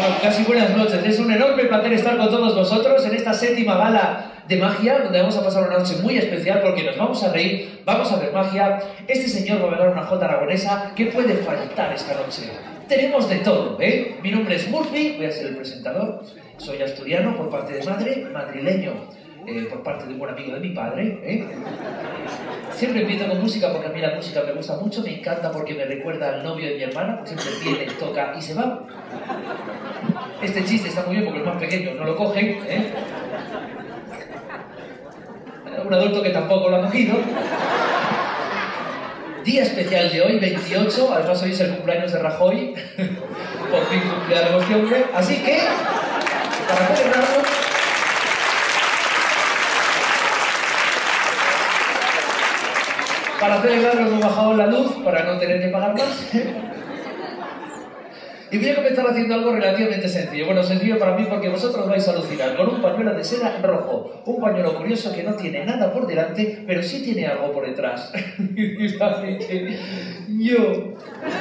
Bueno, casi buenas noches. Es un enorme placer estar con todos vosotros en esta séptima gala de magia, donde vamos a pasar una noche muy especial porque nos vamos a reír, vamos a ver magia. Este señor va a dar una jota aragonesa. ¿Qué puede faltar esta noche? Tenemos de todo, ¿eh? Mi nombre es Murphy, voy a ser el presentador. Soy asturiano por parte de madre, madrileño por parte de un buen amigo de mi padre, ¿eh? Siempre empiezo con música porque a mí la música me gusta mucho, me encanta porque me recuerda al novio de mi hermana, porque siempre viene, toca y se va. Este chiste está muy bien porque el más pequeño no lo cogen, ¿eh? Un adulto que tampoco lo ha cogido. Día especial de hoy, 28, además hoy es el cumpleaños de Rajoy. Por fin cumpleaños este hombre. Así que, para celebrarlo, hemos bajado la luz para no tener que pagar más. Y voy a comenzar haciendo algo relativamente sencillo. Bueno, sencillo para mí porque vosotros vais a alucinar. Con un pañuelo de seda rojo. Un pañuelo curioso que no tiene nada por delante, pero sí tiene algo por detrás. Así que yo...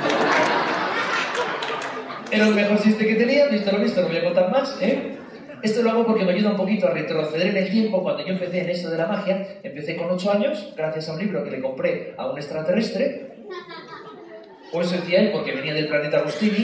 Era el mejor chiste que tenía. Visto lo visto, no voy a contar más, ¿eh? Esto lo hago porque me ayuda un poquito a retroceder en el tiempo. Cuando yo empecé en esto de la magia, empecé con 8 años, gracias a un libro que le compré a un extraterrestre. O eso decía él, porque venía del planeta Agustini.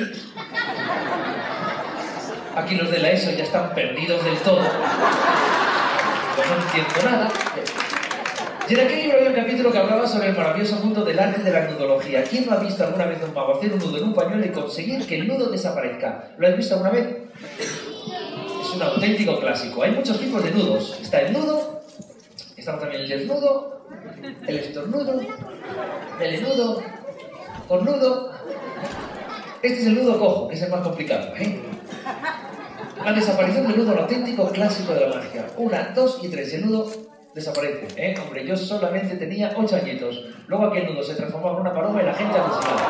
Aquí los de la ESO ya están perdidos del todo. Pues no entiendo nada. Y en aquel libro había un capítulo que hablaba sobre el maravilloso mundo del arte de la nudología. ¿Quién no ha visto alguna vez a un mago hacer un nudo en un pañuelo y conseguir que el nudo desaparezca? ¿Lo has visto alguna vez? Es un auténtico clásico. Hay muchos tipos de nudos. Está el nudo, está también el desnudo, el estornudo, el enudo, cornudo. Este es el nudo cojo, que es el más complicado, ¿eh? La desaparición del nudo, el auténtico clásico de la magia. 1, 2 y 3. El nudo desaparece, ¿eh? Hombre, yo solamente tenía 8 añitos. Luego aquel nudo se transformó en una paloma y la gente alucinaba.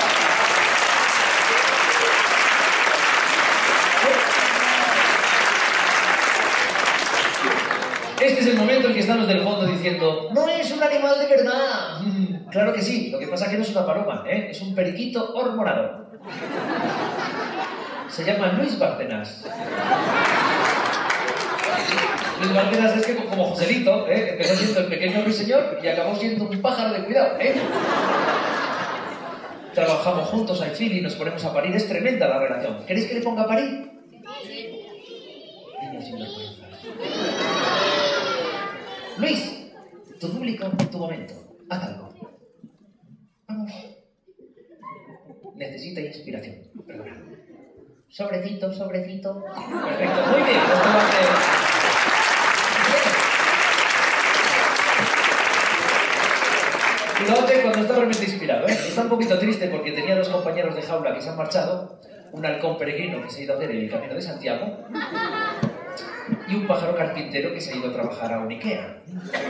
Este es el momento en que están los del fondo diciendo ¡no es un animal de verdad! Claro que sí, lo que pasa es que no es una paloma, ¿eh? Es un periquito hormonado. Se llama Luis Bárcenas. Luis Bárcenas es que como Joselito, ¿eh? Empezó siendo el pequeño ruiseñor y acabó siendo un pájaro de cuidado, ¿eh? Trabajamos juntos al fin y nos ponemos a parir. Es tremenda la relación. ¿Queréis que le ponga a parir? Niños sin vergüenzas. Luis, tu público, tu momento. Haz algo. Vamos. Necesita inspiración. Perdona. Sobrecito, sobrecito. Perfecto. Muy bien. Esto va a ser... Cuidado cuando está realmente inspirado, ¿eh? Está un poquito triste porque tenía 2 compañeros de jaula que se han marchado. Un halcón peregrino que se ha ido a hacer el Camino de Santiago. Y un pájaro carpintero que se ha ido a trabajar a un Ikea.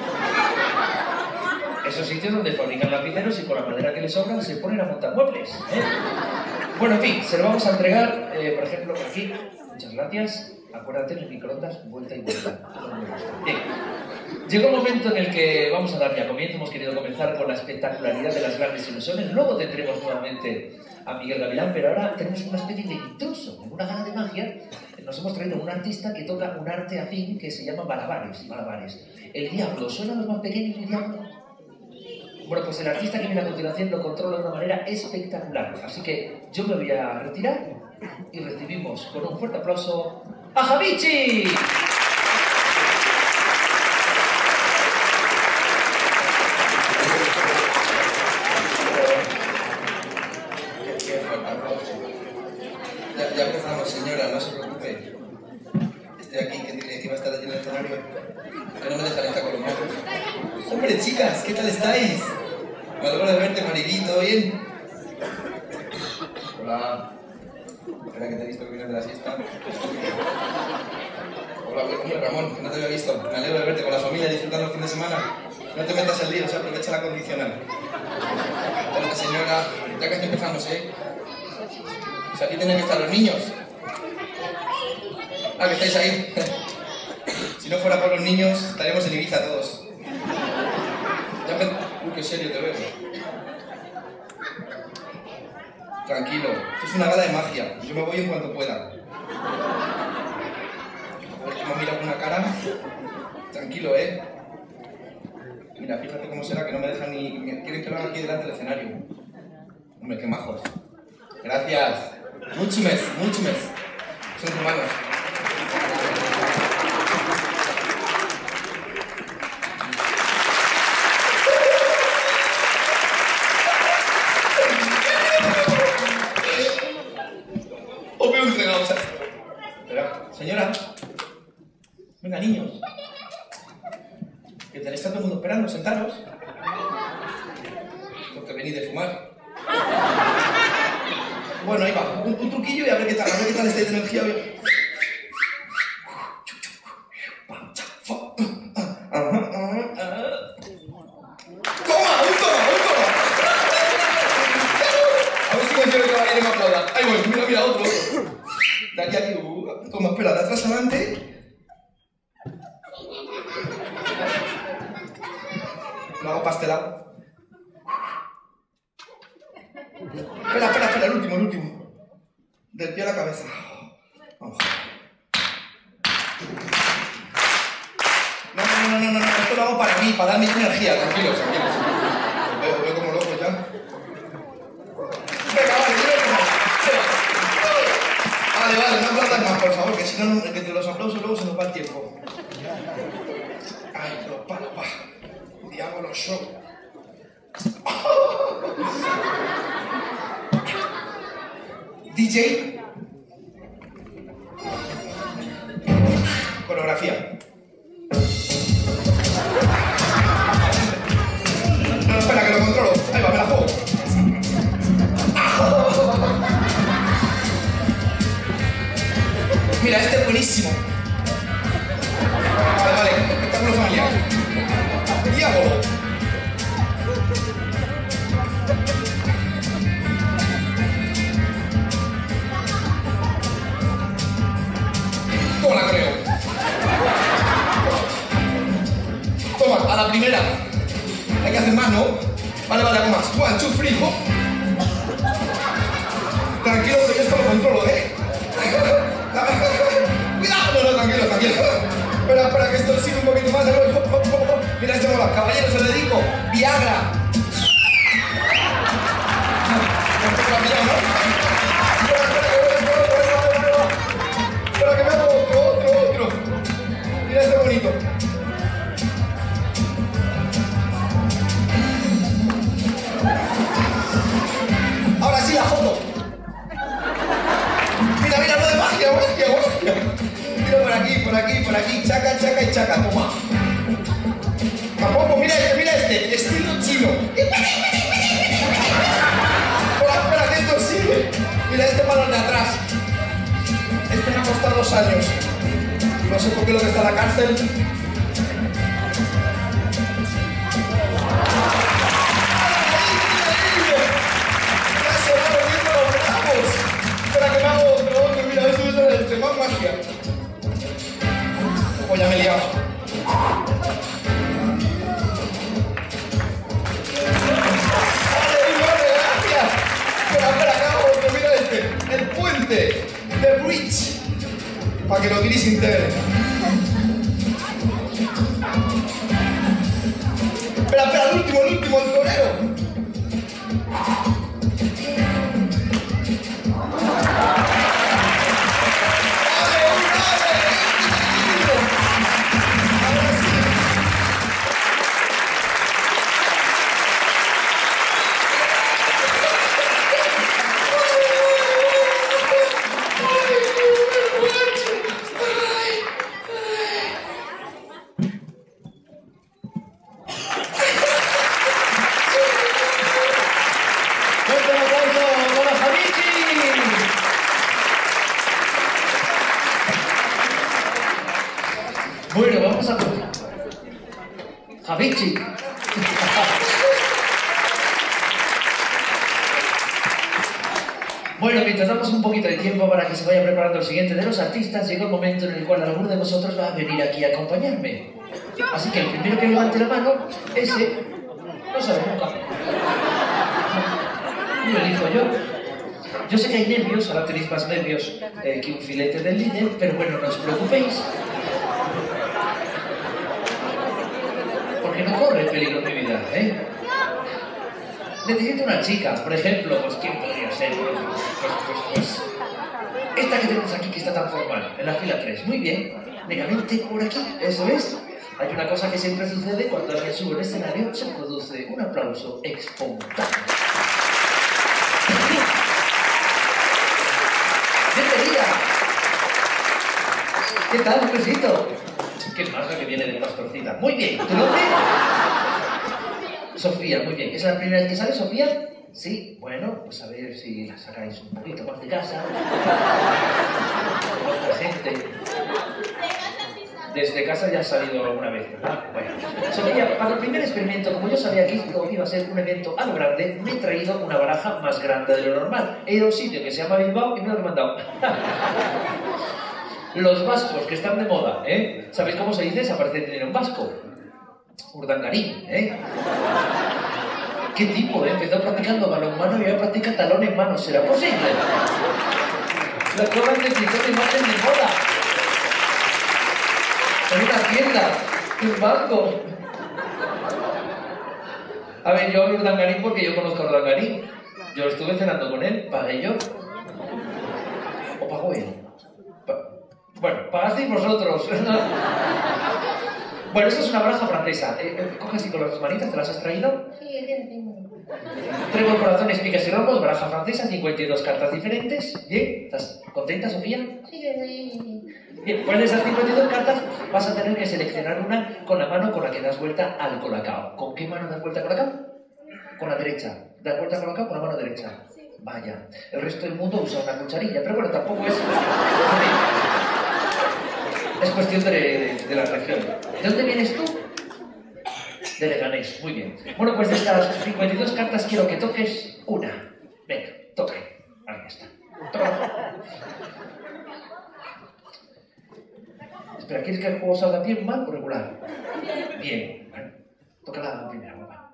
Esos sitios donde fabrican lapiceros y con la madera que les sobra se ponen a montar muebles, ¿eh? Bueno, en fin, se lo vamos a entregar, por ejemplo, por aquí. Muchas gracias. Acuérdate, en el microondas, vuelta y vuelta. Bien. Llegó un momento en el que vamos a dar ya comienzo. Hemos querido comenzar con la espectacularidad de las grandes ilusiones. Luego tendremos nuevamente a Miguel Gavilán, pero ahora tenemos una especie de intruso. En una gala de magia nos hemos traído a un artista que toca un arte afín que se llama malabares. Malabares. El diablo. ¿Suena a los más pequeños el diablo? Bueno, pues el artista que viene a continuación lo controla de una manera espectacular. Así que yo me voy a retirar y recibimos con un fuerte aplauso a Javichi. Ya empezamos, señora, no se preocupe. Estoy aquí, que creía que iba a estar allí en el escenario. Que no me dejaré estar con los mocos. Hombre, chicas, ¿qué tal estáis? Me alegro de verte, Maribí, ¿todo bien? Hola. Espera que te he visto que vienes de la siesta. Hola, hombre, Ramón, que no te había visto. Me alegro de verte con la familia disfrutando el fin de semana. No te metas al lío, se aprovecha la condicional. Hola, señora, ya casi empezamos, ¿eh? O sea, aquí tienen que estar los niños. Ah, que estáis ahí. Si no fuera por los niños, estaríamos en Ibiza todos. Uy, qué serio te veo. Tranquilo, esto es una gala de magia. Yo me voy en cuanto pueda. cara. Tranquilo, ¿eh? Mira, fíjate cómo será que no me dejan ni... Quieren que lo haga aquí delante del escenario. Hombre, qué majos. Gracias. Mucho mes. Son humanos. Os veo entregados. Espera, señora. Venga, niños. Que te está todo el mundo esperando, sentaros. Porque venís de fumar. Bueno, ahí va. Un truquillo y a ver qué tal estáis de energía. ¡Toma! A ver si consigo que alguien me aplauda. Ahí voy, mira, otro. De aquí a aquí. Toma, espera, de atrás adelante. Lo hago pastelado. Espera, el último. Del pie a la cabeza. Vamos. No, esto lo hago para mí, para darme energía, tranquilos. Os veo como locos ya. Venga, vale, no aplaudan más, por favor, que si no, entre los aplausos luego se nos va el tiempo. Ay, pa. Diablo show. DJ. Coreografía. No, espera, que lo controlo. Ahí va, me la juego. Mira, este es buenísimo. Vale, espectáculo familiar. Diablo. Toma la creo. Toma, a la primera. Hay que hacer más, ¿no? Vale, hago más. 1, 2, 3, hop. Tranquilo, que yo esto lo controlo, ¿eh? Cuidado, no, tranquilo. Espera, que esto sigue un poquito más. Mira, este mola. Caballero, se lo dedico. Viagra. Espera, que me hago otro. Mira este bonito. Ahora sí, la foto. Mira, lo de magia. Mira por aquí, chaca y chaca, toma. Tampoco, mira este, estilo chino. Espera, que esto sigue. Mira este balón de atrás. Este me ha costado 2 años. No sé por qué lo que está en la cárcel. Ya se va volviendo los bravos. Espera, que me hago otro. Mira, eso es este, más magia. Pues ya me he liado. Vale, gracias. Espera, que hago otro. Mira este. El puente. The Bridge. Para que lo tiréis integre. Espera, el último, el torero. Bueno, vamos a ver. Javichi. Bueno, mientras damos un poquito de tiempo para que se vaya preparando el siguiente de los artistas, llegó el momento en el cual alguno de vosotros va a venir aquí a acompañarme. Así que el primero que levante la mano, ese no sabe nunca. Y lo dijo yo. Yo sé que hay nervios, ahora tenéis más nervios que un filete del líder, pero bueno, no os preocupéis. que no corre peligro mi vida, ¿eh? Necesito una chica, por ejemplo, pues ¿quién podría ser? Pues esta que tenemos aquí que está tan formal, en la fila 3. Muy bien, venga, vente por aquí, eso es. Hay una cosa que siempre sucede cuando alguien sube al escenario, se produce un aplauso espontáneo. ¡Bienvenida! ¿Qué tal, un besito? Qué maja que viene de Pastorcita. Muy bien, ¿tu nombre? Sofía, muy bien. ¿Es la primera vez que sale, Sofía? Sí, bueno, pues a ver si la sacáis un poquito más de casa. Con otra gente. Desde casa ya has salido alguna vez, ¿verdad? Bueno, Sofía, para el primer experimento, como yo sabía que esto iba a ser un evento a lo grande, me he traído una baraja más grande de lo normal. He ido a un sitio que se llama Bilbao y me lo he mandado. Los vascos, que están de moda, ¿eh? ¿Sabéis cómo se dice? Se aparece dinero en vasco. Urdangarín, ¿eh? ¿Qué tipo, eh? Empezó practicando balonmano y ahora practica talón en mano. ¿Será posible? Lo acaban de quitar una imagen de moda. En una tienda, en un banco. A ver, yo hablo Urdangarín porque yo conozco a Urdangarín. Yo estuve cenando con él, pagué yo. ¿O pagó él? Bueno, pagasteis vosotros. Bueno, esta es una baraja francesa. Coge así con las dos manitas, ¿te las has traído? Sí, es que la tengo. Trébol, corazones, picas y rompos, baraja francesa, 52 cartas diferentes. Bien, ¿estás contenta, Sofía? Sí, que sí. Bien, pues de esas 52 cartas vas a tener que seleccionar una con la mano con la que das vuelta al colacao. ¿Con qué mano das vuelta al colacao? Con la derecha. ¿Das vuelta al colacao con la mano derecha? Sí. Vaya, el resto del mundo usa una cucharilla, pero bueno, tampoco es... Es cuestión de la región. ¿De dónde vienes tú? De Leganés, muy bien. Bueno, pues de estas 52 cartas quiero que toques una. Venga, toca. Ahí está. Toca. Espera, ¿quieres que el juego salga bien, mal o regular? Bien. Bueno, toca la primera, guapa.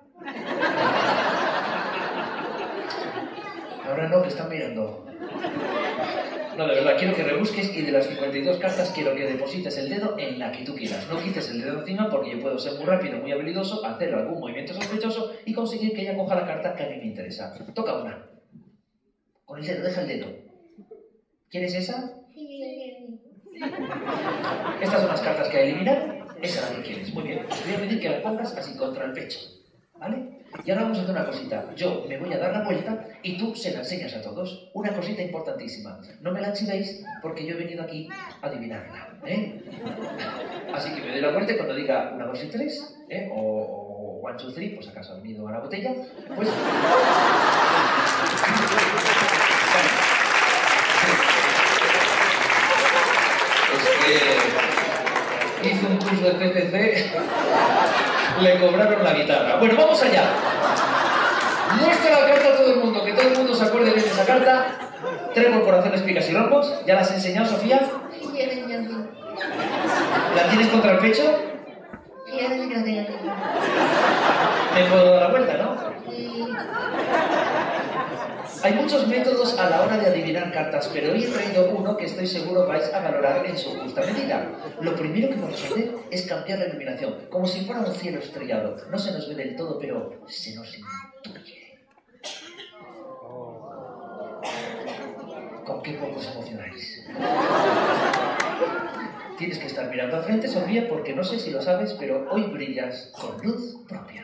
Ahora no, que están mirando. No, de verdad, quiero que rebusques y de las 52 cartas quiero que deposites el dedo en la que tú quieras. No quites el dedo encima porque yo puedo ser muy rápido, muy habilidoso, hacer algún movimiento sospechoso y conseguir que ella coja la carta que a mí me interesa. Toca una. Con el dedo, deja el dedo. ¿Quieres esa? Sí. Estas son las cartas que hay que eliminar. Esa es la que quieres. Muy bien. Te voy a pedir que la pongas así contra el pecho. ¿Vale? Y ahora vamos a hacer una cosita. Yo me voy a dar la vuelta y tú se la enseñas a todos. Una cosita importantísima. No me la chivéis porque yo he venido aquí a adivinarla, ¿eh? Así que me doy la vuelta y cuando diga 1, 2 y 3, ¿eh? O 1, 2, 3, pues acaso ha venido a la botella, pues... Es que hizo un curso de PPC, le cobraron la guitarra. Bueno, vamos allá. Muestra la carta a todo el mundo, que todo el mundo se acuerde bien de esa carta. Trébol, corazones, picas y rompos. ¿Ya las has enseñado, Sofía? Sí, ya la tengo. ¿La tienes contra el pecho? Sí, ahora sí que la tengo. Me puedo dar la vuelta, ¿no? Sí. Hay muchos métodos a la hora de adivinar cartas, pero hoy he traído uno que estoy seguro vais a valorar en su justa medida. Lo primero que vamos a hacer es cambiar la iluminación, como si fuera un cielo estrellado. No se nos ve del todo, pero se nos intuye. ¿Con qué poco os emocionáis? Tienes que estar mirando al frente, Sofía, porque no sé si lo sabes, pero hoy brillas con luz propia.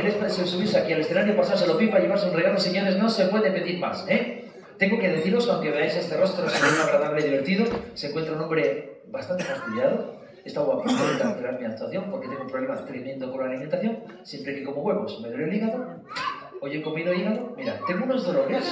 queréis subirse aquí al escenario, pasárselo pipa, llevarse un regalo, señores, no se puede pedir más, ¿eh? Tengo que deciros, aunque veáis este rostro, es muy agradable y divertido, se encuentra un hombre bastante fastidiado. Está guapito de cancelar mi actuación porque tengo un problema tremendo con la alimentación. Siempre que como huevos me duele el hígado. Hoy he comido hígado. Mira, tengo unos dolores.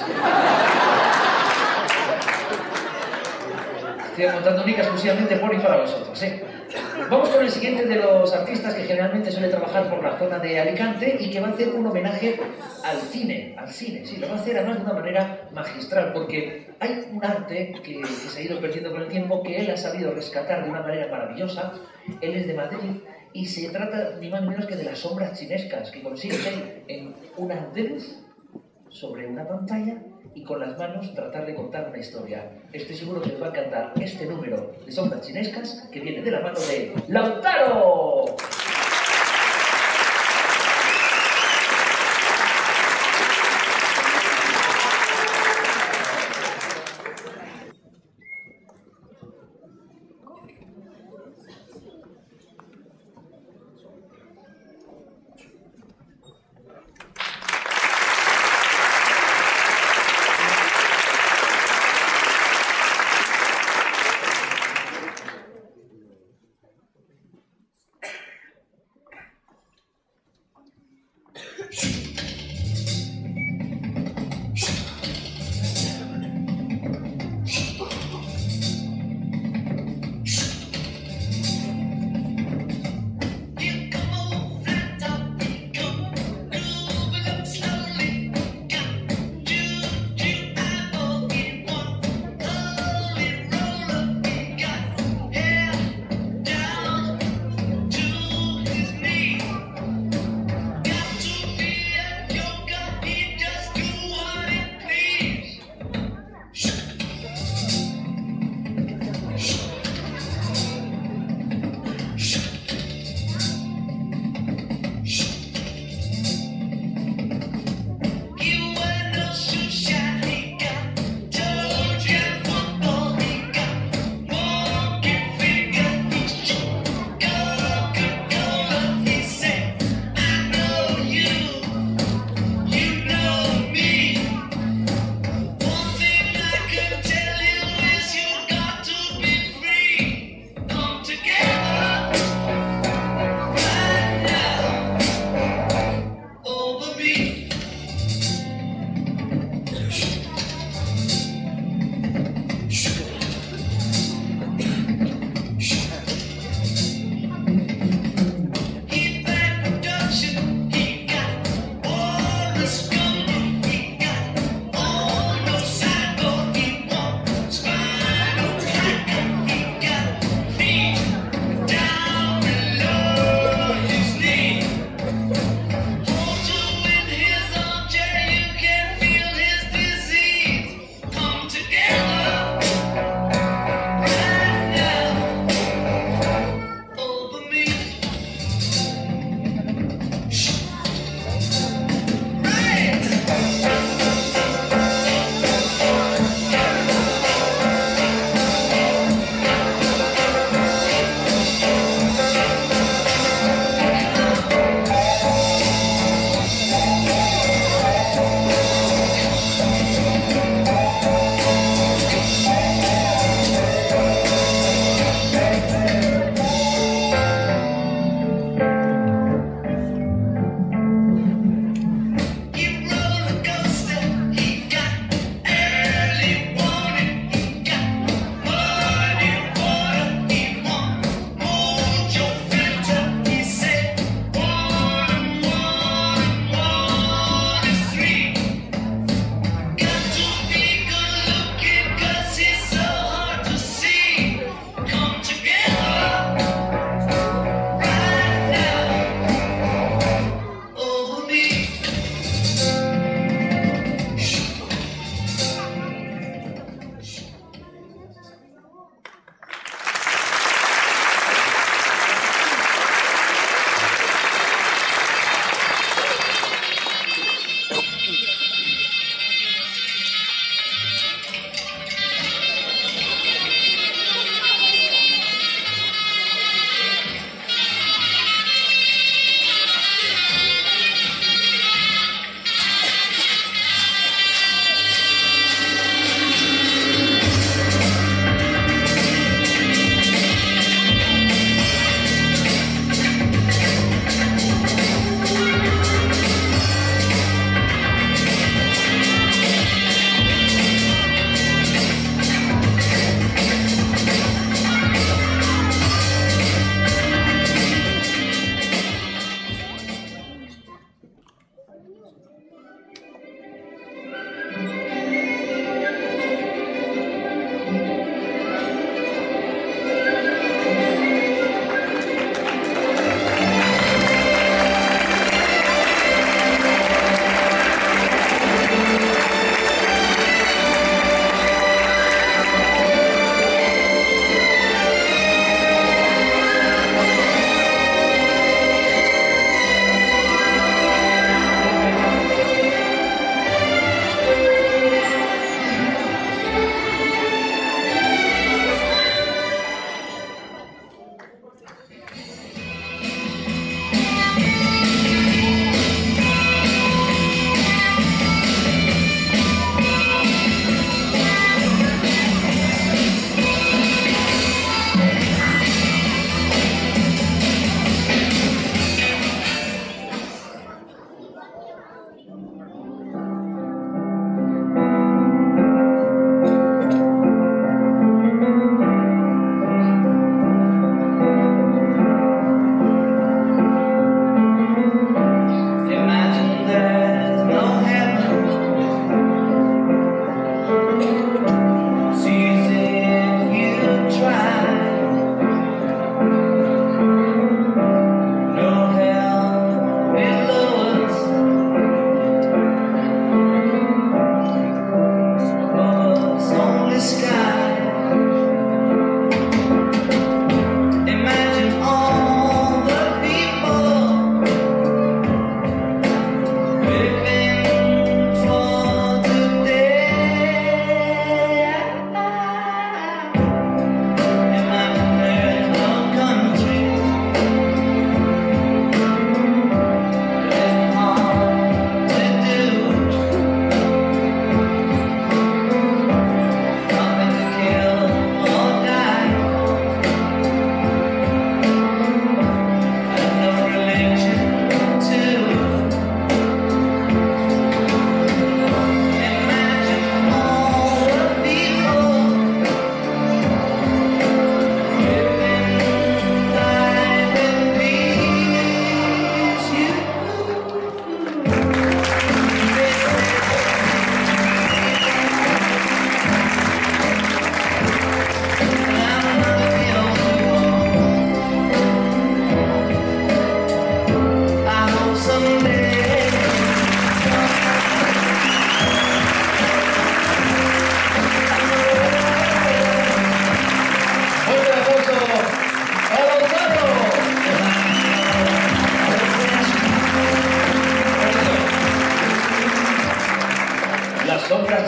Estoy montando única exclusivamente por y para vosotros, ¿eh? Vamos con el siguiente de los artistas que generalmente suele trabajar por la zona de Alicante y que va a hacer un homenaje al cine, sí, lo va a hacer además de una manera magistral, porque hay un arte que se ha ido perdiendo con el tiempo, que él ha sabido rescatar de una manera maravillosa. Él es de Madrid y se trata ni más ni menos que de las sombras chinescas, que consigues en una andenes sobre una pantalla y con las manos tratar de contar una historia. Estoy seguro que os va a encantar este número de sombras chinescas que viene de la mano de Lautaro.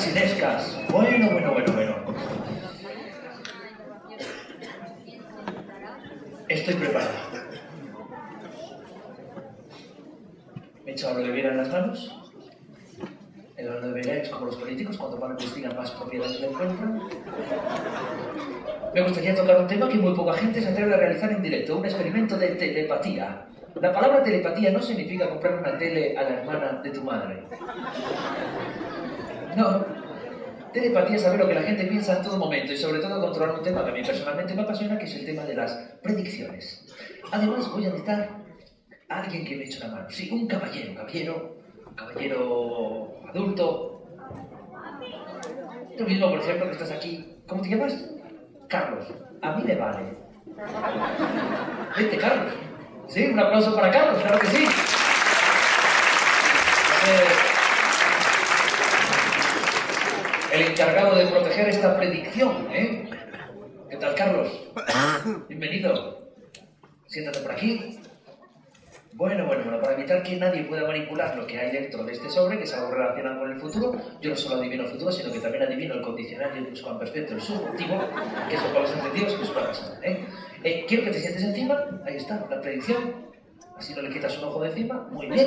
chinescas. Bueno, bueno, bueno, bueno. Estoy preparado. Me he echado lo de Vera en las manos. El oro de Vera es como los políticos cuando van a investigar más propiedades del encuentran. Me gustaría tocar un tema que muy poca gente se atreve a realizar en directo, un experimento de telepatía. La palabra telepatía no significa comprar una tele a la hermana de tu madre. No. Telepatía es saber lo que la gente piensa en todo momento y sobre todo controlar un tema que a mí personalmente me apasiona, que es el tema de las predicciones. Además voy a necesitar a alguien que me eche una mano. Sí, un caballero adulto. Tú mismo, por ejemplo, que estás aquí. ¿Cómo te llamas? Carlos. A mí me vale. Vente, Carlos. Sí, un aplauso para Carlos, claro que sí. El encargado de proteger esta predicción, ¿eh? ¿Qué tal, Carlos? Bienvenido. Siéntate por aquí. Bueno, para evitar que nadie pueda manipular lo que hay dentro de este sobre, que es algo relacionado con el futuro, yo no solo adivino el futuro, sino que también adivino el condicional y el pluscuamperfecto, el subjuntivo, que son valores entendidos, que es una pasada, ¿eh? Quiero que te sientes encima, ahí está, la predicción, así no le quitas un ojo de encima, muy bien.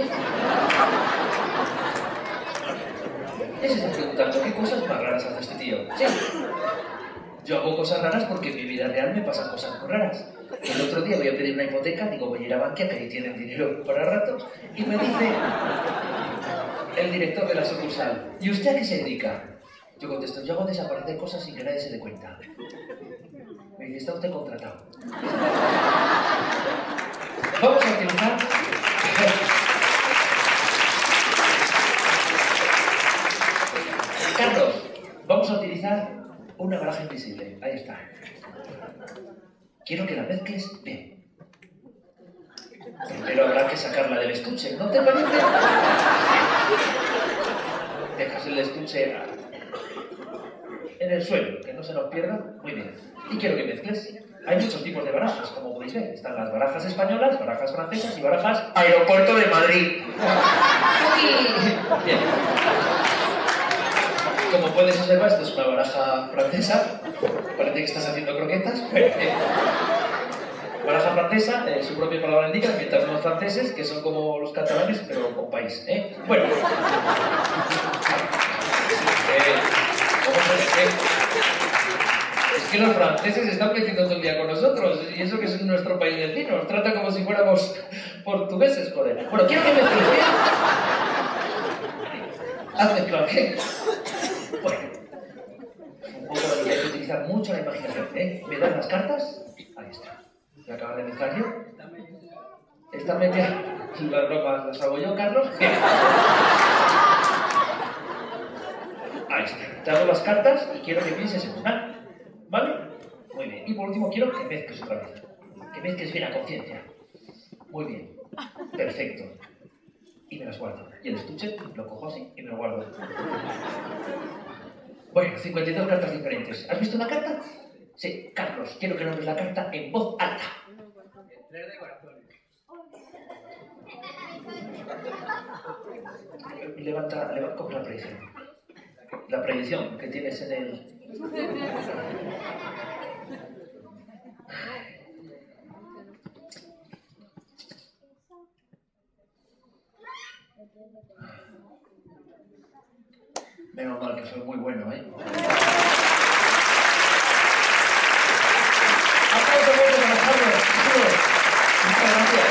Ya se está preguntando, ¿qué cosas más raras hace este tío? Sí. Yo hago cosas raras porque en mi vida real me pasan cosas muy raras. El otro día voy a pedir una hipoteca, digo, voy a ir a Bankia, que ahí tienen dinero para rato, y me dice el director de la sucursal, ¿y usted a qué se dedica? Yo contesto, yo hago desaparecer cosas sin que nadie se dé cuenta. Me dice, está usted contratado. Vamos a utilizar... Carlos, vamos a utilizar una baraja invisible. Ahí está. Quiero que la mezcles bien. Primero habrá que sacarla del estuche, ¿no te parece? Dejas el estuche en el suelo, que no se nos pierda. Muy bien. Y quiero que mezcles. Hay muchos tipos de barajas, como podéis ver. Están las barajas españolas, barajas francesas y barajas Aeropuerto de Madrid. Bien. Como puedes observar, esto es una baraja francesa. Parece que estás haciendo croquetas. Baraja francesa, su propia palabra indica, mientras los franceses, que son como los catalanes, pero con país, ¿eh? Bueno. Es que los franceses están metiendo todo el día con nosotros, y eso que es nuestro país vecino. Nos trata como si fuéramos portugueses, joder. Bueno, quiero que me expliques bien. Hazme claro, ¿qué? Bueno. Un poco de lo que hay que utilizar mucho la imaginación, ¿eh? ¿Me das las cartas? Ahí está. ¿Me acabas de mezclar yo? Esta media... Las bromas las hago yo, Carlos. Bien. Ahí está. Te hago las cartas y quiero que pienses en una. ¿Vale? Muy bien. Y por último quiero que mezcles otra vez. Que mezcles bien a conciencia. Muy bien. Perfecto. Y me las guardo. Y el estuche lo cojo así y me lo guardo. Bueno, 52 cartas diferentes. ¿Has visto una carta? Sí, Carlos, quiero que nombres la carta en voz alta. 3 de corazones. Coge la predicción. La predicción que tienes en el... Menos mal que soy muy bueno, ¿eh? ¡Aplausos fuertes para Carlos! Muchas gracias.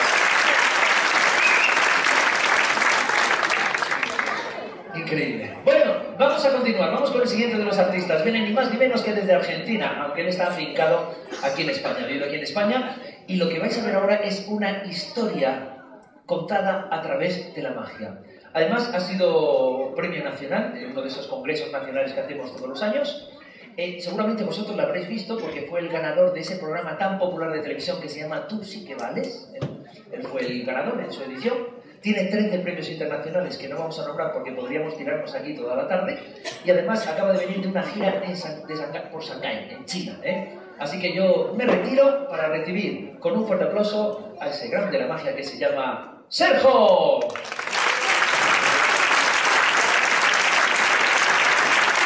Increíble. Bueno, vamos a continuar. Vamos con el siguiente de los artistas. Viene ni más ni menos que desde Argentina, aunque él está afincado aquí en España. Vive aquí en España. Y lo que vais a ver ahora es una historia contada a través de la magia. Además, ha sido premio nacional en uno de esos congresos nacionales que hacemos todos los años. Seguramente vosotros lo habréis visto porque fue el ganador de ese programa tan popular de televisión que se llama Tú sí que vales. Él fue el ganador en su edición. Tiene 13 premios internacionales que no vamos a nombrar porque podríamos tirarnos aquí toda la tarde. Y además acaba de venir de una gira por Shanghái, en China, ¿eh? Así que yo me retiro para recibir con un fuerte aplauso a ese grande de la magia que se llama Sergio.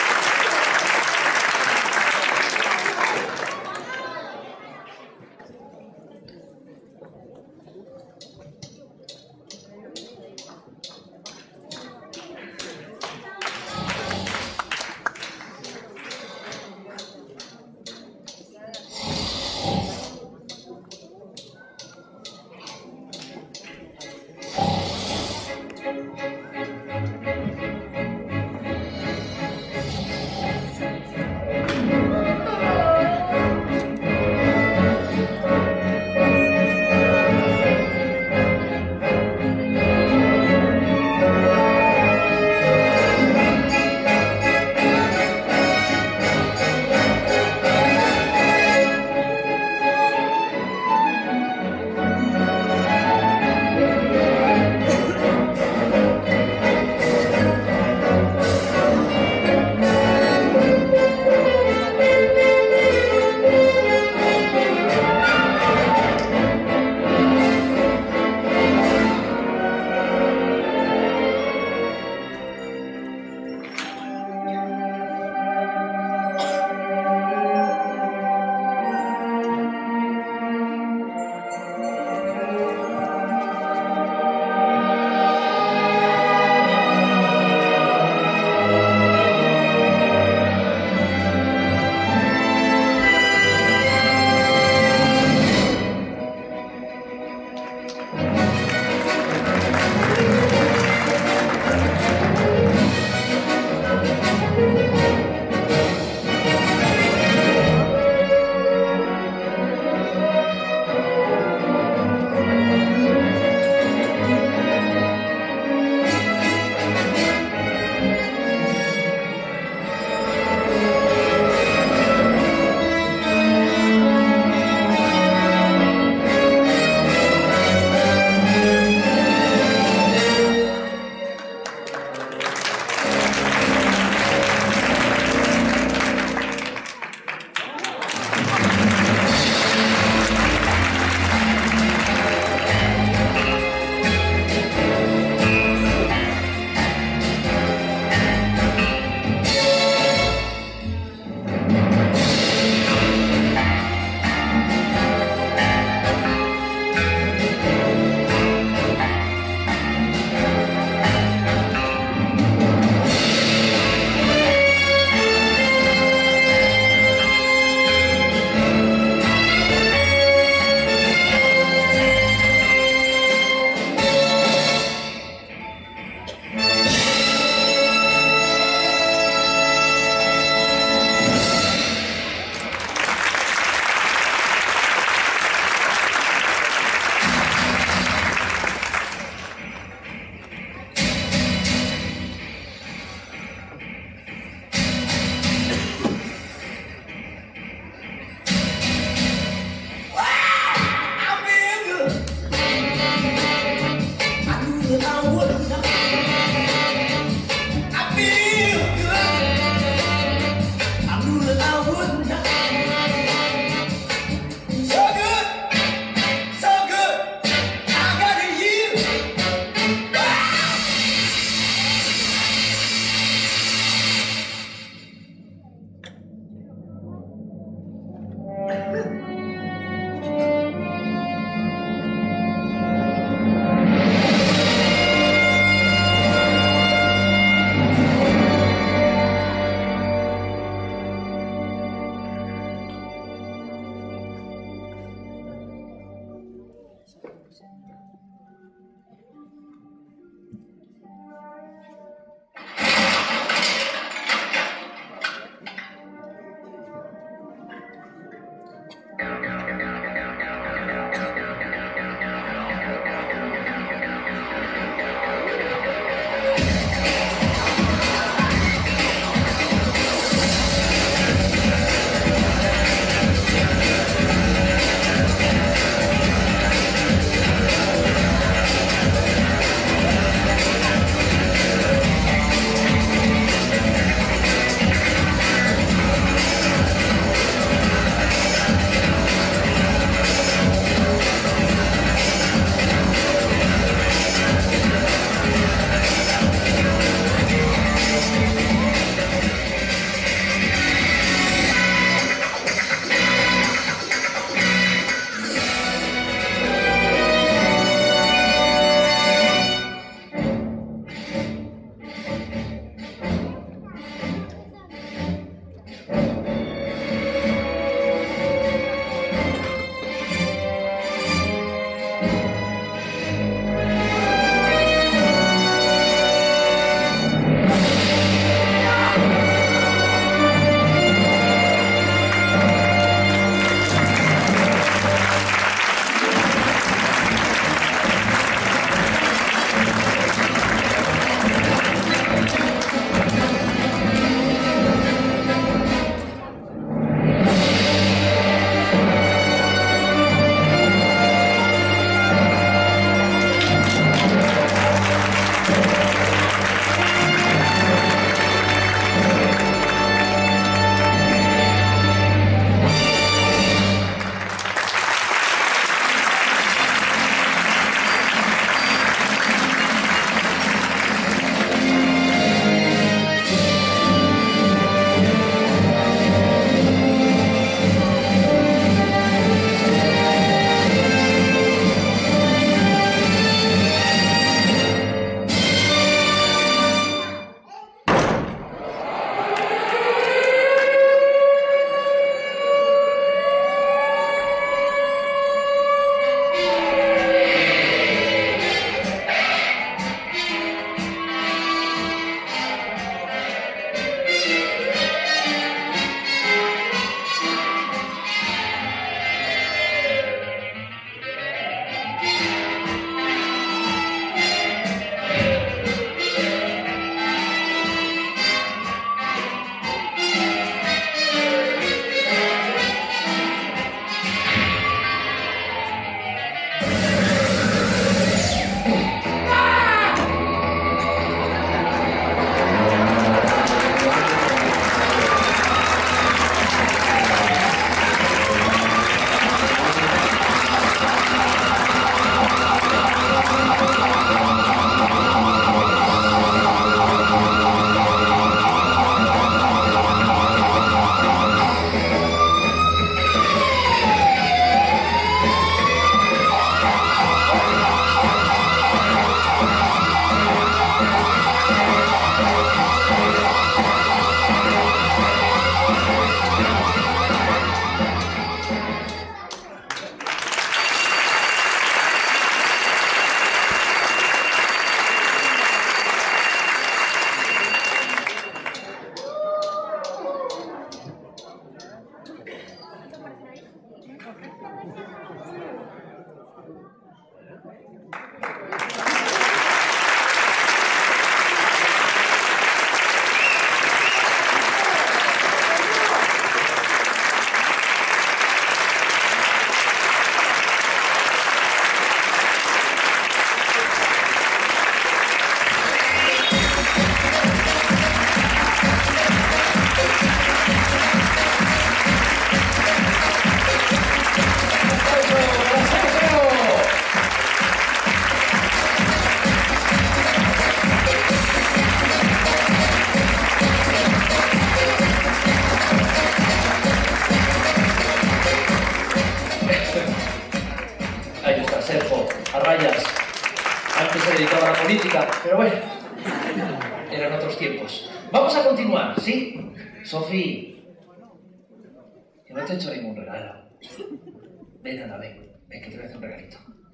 eran otros tiempos. Vamos a continuar, ¿sí? Sofi, que no te he hecho ningún regalo. Ven, anda, ven, que te voy a hacer un regalito.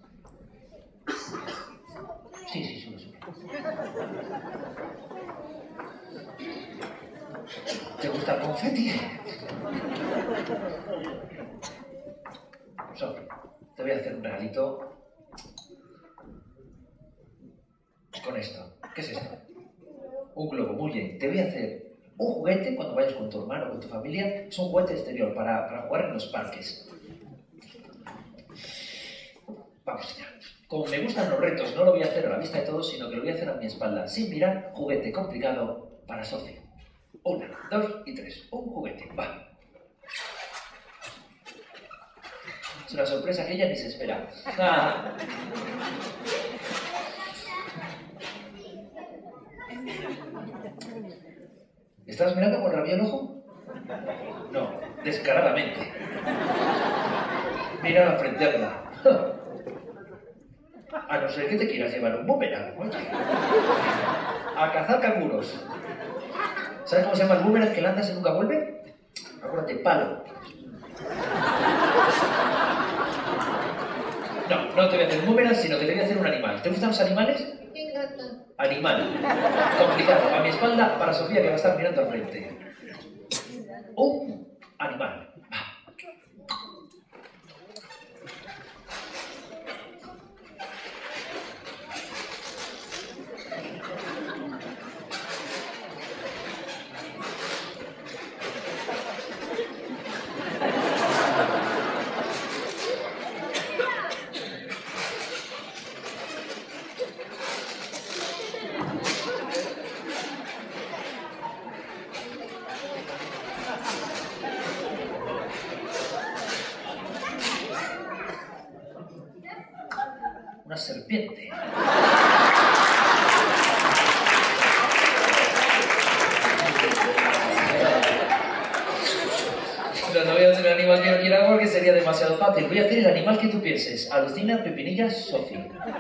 Sí, sube. ¿Te gusta el confeti? Sofi, te voy a hacer un regalito con esto. ¿Qué es esto? Un globo, muy bien. Te voy a hacer un juguete cuando vayas con tu hermano o con tu familia. Es un juguete exterior para jugar en los parques. Vamos allá. Como me gustan los retos, no lo voy a hacer a la vista de todos, sino que lo voy a hacer a mi espalda. Sin mirar, juguete complicado para Sofi. 1, 2 y 3. Un juguete. Va. Es una sorpresa que ella ni se espera. Ah. ¿Estás mirando con rabia el ojo? No, descaradamente. Mira la frenterna. A no ser que te quieras llevar un boomerang. A cazar canguros. ¿Sabes cómo se llama el boomerang que lanzas y nunca vuelve? Acuérdate, palo. No te voy a hacer un boomerang, sino que te voy a hacer un animal. ¿Te gustan los animales? Me encanta. Animal. Complicado. A mi espalda para Sofía, que va a estar mirando al frente. Un animal. Una serpiente. No voy a hacer el animal que no quiera porque sería demasiado fácil. Voy a hacer el animal que tú pienses. Alucina, Pepinilla, Sofi.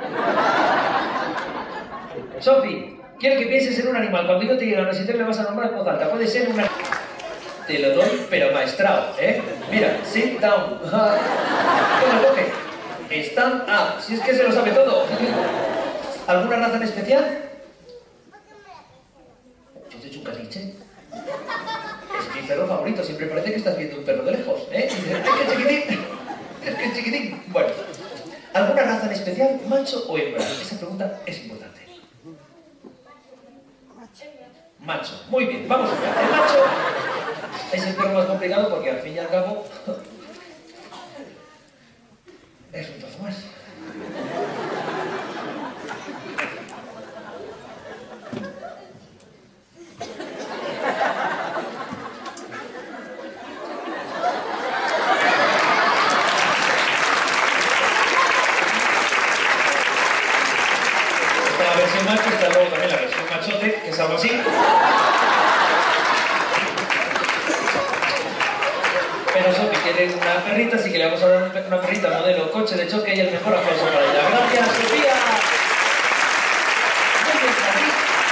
Sofi, quiero que pienses en un animal. Cuando yo te diga no sé, le vas a nombrar en voz alta. Puede ser una... Te lo doy, pero maestrado, ¿eh? Mira, sit down. Toma, coge. Stand up. Si es que se lo sabe todo. ¿Alguna raza en especial? Yo te he hecho un caniche. Es mi perro favorito. Siempre parece que estás viendo un perro de lejos, ¿eh? Y dices, ¡es que chiquitín! ¡Es que chiquitín! Bueno, ¿alguna raza en especial? ¿Macho o hembra? Esa pregunta es importante. Macho. Muy bien, vamos a ver. El macho es el perro más complicado porque al fin y al cabo es un trozo más. Esta es la versión macho, está luego también la versión machote, que es algo así. Pero Sofi quiere una perrita, así que le vamos a dar una perrita modelo coche de choque y el mejor aplauso para ella. ¡Gracias, Sofía! Muy bien, David.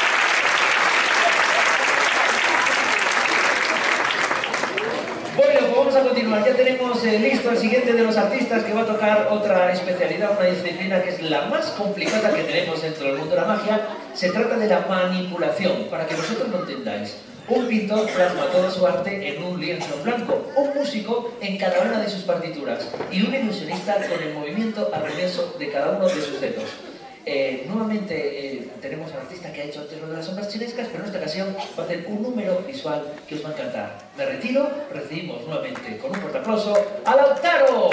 Bueno, pues vamos a continuar. Ya tenemos listo el siguiente de los artistas que va a tocar otra especialidad, una disciplina que es la más complicada que tenemos dentro del mundo de la magia. Se trata de la manipulación, para que vosotros lo entendáis. Un pintor plasma todo su arte en un lienzo en blanco, un músico en cada una de sus partituras y un ilusionista con el movimiento armonioso de cada uno de sus dedos. Nuevamente tenemos al artista que ha hecho antes lo de las sombras chinescas, pero en esta ocasión va a hacer un número visual que os va a encantar. Me retiro, recibimos nuevamente con un fuerte aplauso a Lautaro.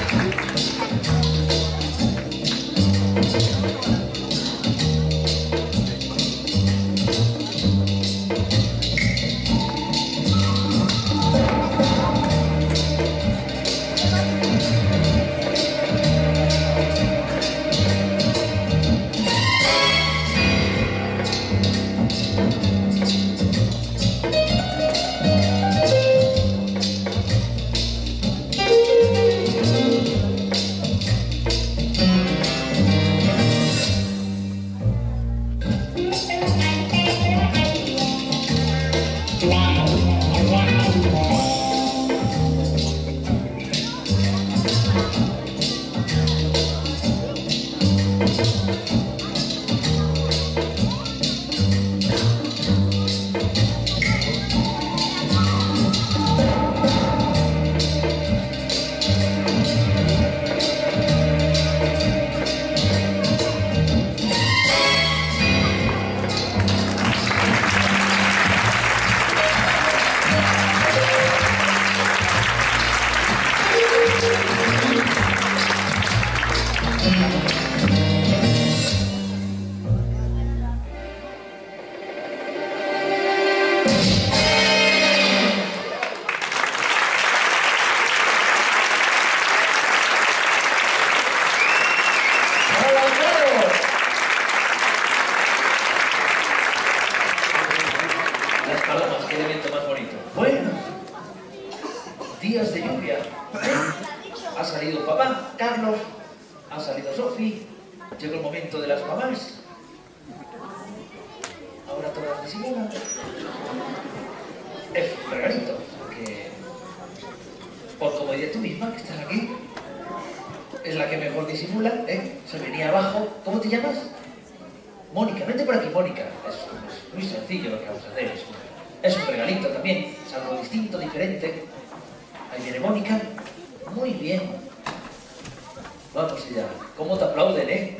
días de lluvia. Ha salido papá, Carlos, ha salido Sofi, llegó el momento de las mamás. Ahora todas disimulan. Es un regalito, que por comodidad tú misma, que estás aquí, es la que mejor disimula, ¿eh? Se venía abajo. ¿Cómo te llamas? Mónica, vente por aquí, Mónica. Es muy sencillo lo que vamos a hacer. Es un regalito también, es algo distinto, diferente. Ahí viene Mónica. Muy bien. Vamos allá. ¿Cómo te aplauden, eh?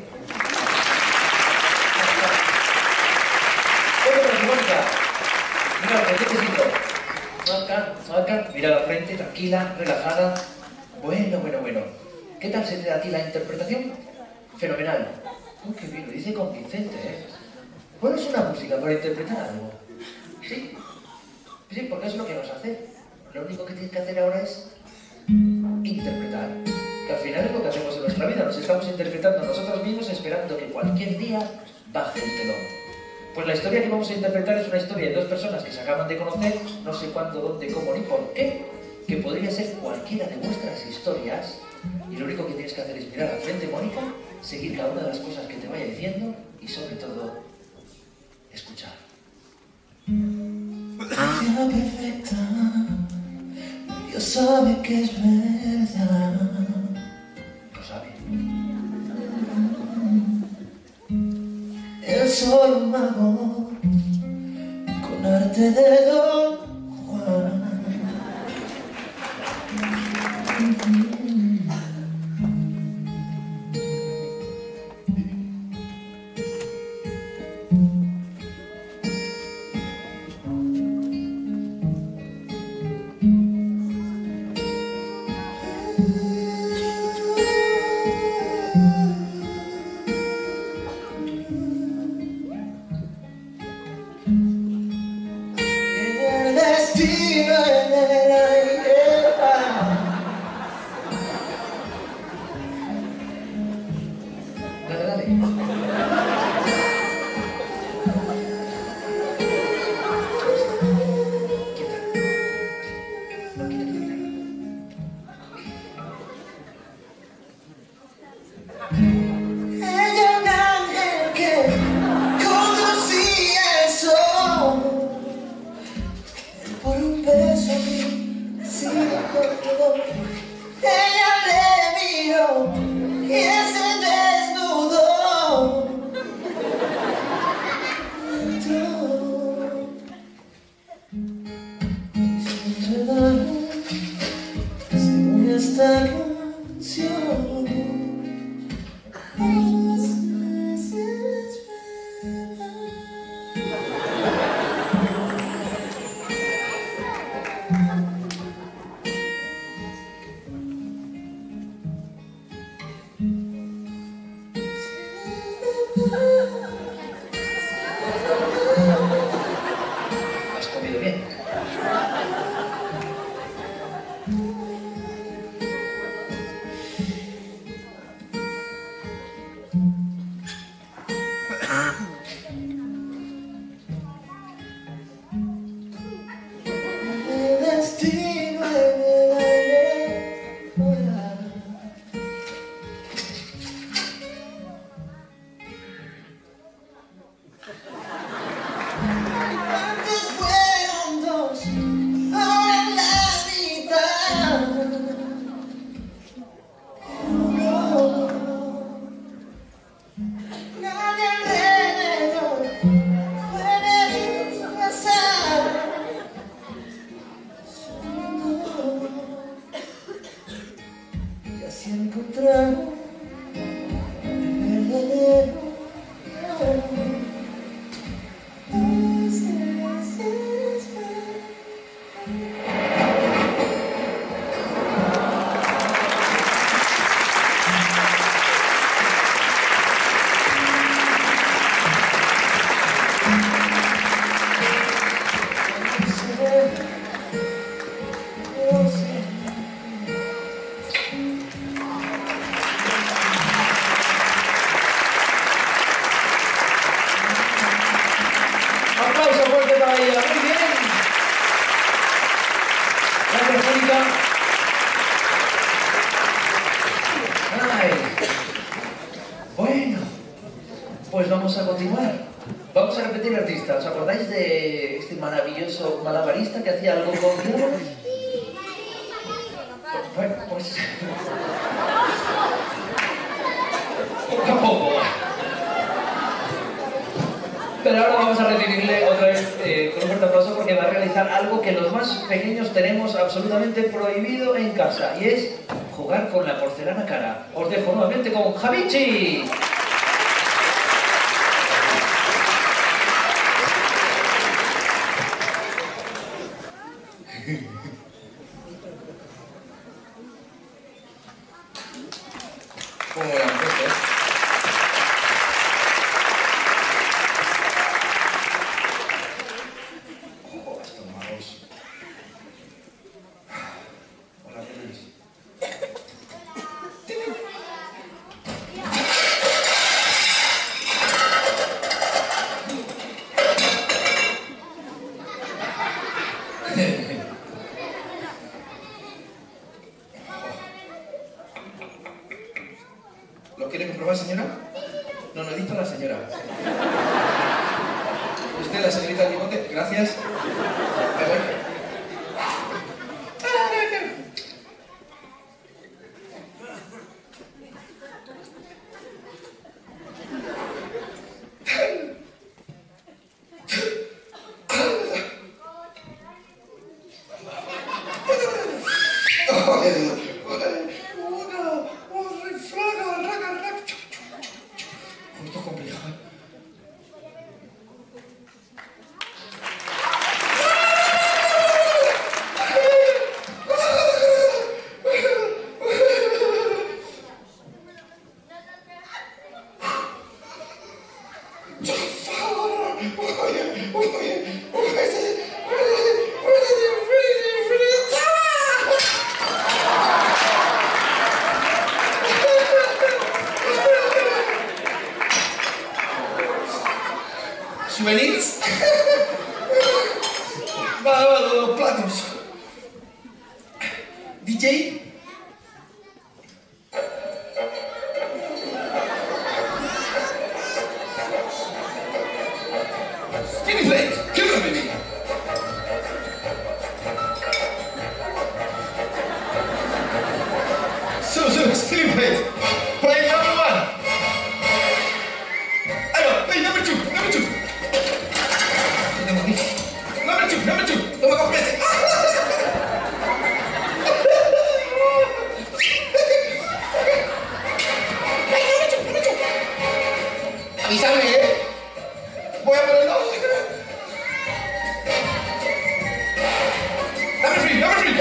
Vente por aquí, Mónica. Mira, ¿qué te siento? Saca, mira la frente, tranquila, relajada. Bueno. ¿Qué tal se te da a ti la interpretación? Fenomenal. Qué bien, lo dice convincente, ¿eh? Pones una música para interpretar algo. ¿Sí? Sí, porque es lo que vas a hacer. Lo único que tienes que hacer ahora es interpretar. Que al final es lo que hacemos en nuestra vida. Nos estamos interpretando a nosotros mismos esperando que cualquier día baje el telón. Pues la historia que vamos a interpretar es una historia de dos personas que se acaban de conocer, no sé cuándo, dónde, cómo ni por qué, que podría ser cualquiera de vuestras historias, y lo único que tienes que hacer es mirar al frente, Mónica, seguir cada una de las cosas que te vaya diciendo y sobre todo, escuchar. Parecía perfecta, Dios sabe que es verdad. Lo sabe. El solo mago con arte de Don Juan. El destino en el aire va. Dale. Ella un ángel que conducía el sol. Por un beso sí por todo. Ella le miró y él se desnudó. Entró y se enredaron según esta canción. casi encontramos el verdadero amor. Aplauso fuerte para ella. Muy bien. Gracias, Mónica. Ay. Bueno, pues vamos a continuar. Vamos a repetir artista. ¿Os acordáis de este maravilloso malabarista que hacía algo con globos? Bueno, pues... poco a poco. Pero ahora vamos a recibirle otra vez con un fuerte aplauso porque va a realizar algo que los más pequeños tenemos absolutamente prohibido en casa y es jugar con la porcelana cara. Os dejo nuevamente con Javichi. ¿Cómo me la han puesto, Ojo, estos magos. Hola, Luis. ¿Lo quiere comprobar, señora? No, no he visto a la señora. Usted, la señorita Bigote, gracias. Me voy. Esto es complicado. ¿Souvenirs? Va, los platos. DJ. Give me plate. Give me, baby. So, skinny plate. Plate number 1. I know, plate number 2. Number 2. Number 2. Toma con ese. Avísame, voy a ponerlo. Number 3.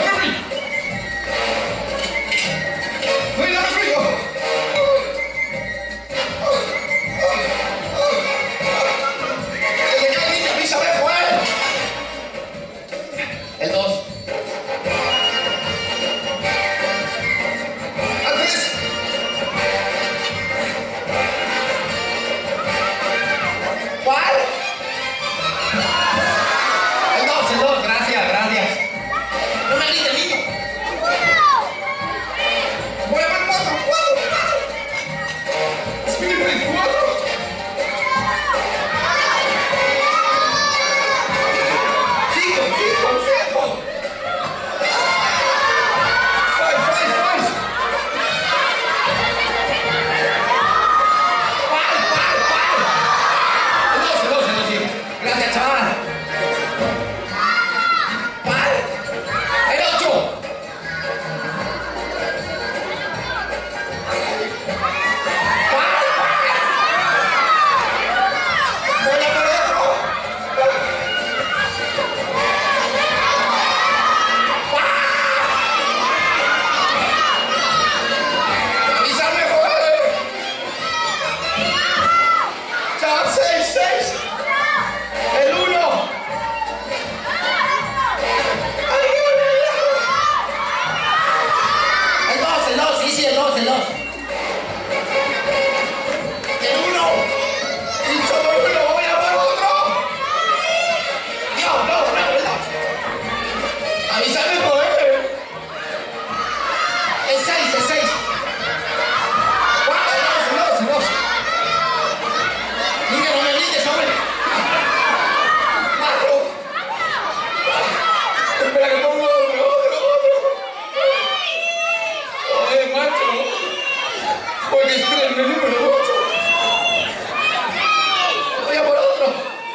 Wait, number 3. Avísame, Juan. El 2. Al 3. ¡Joder, qué estrés! ¡Me número 8! ¡Voy a por otro!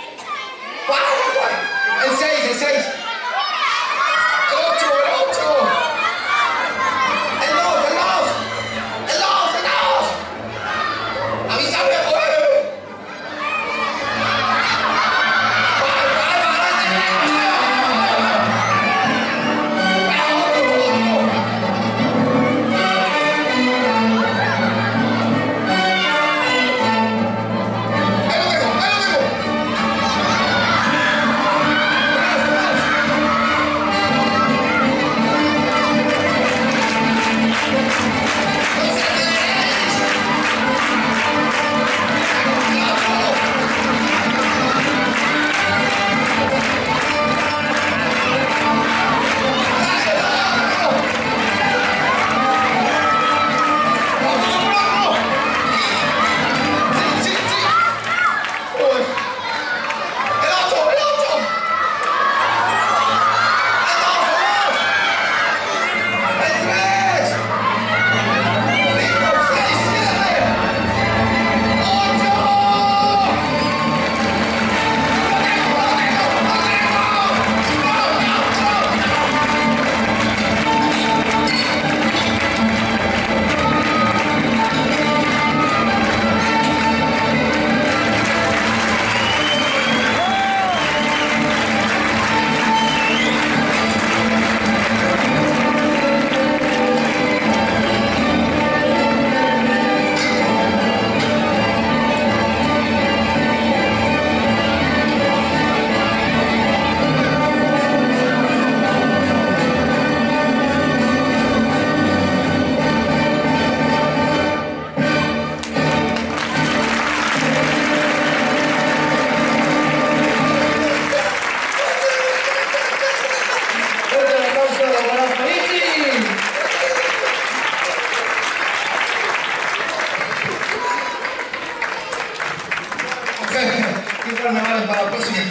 ¡El 6, el 6! ¡El 8, el 8! ¡El 2, el 2! ¡El 2, el 2! ¡Avísame, joder! Para la próxima.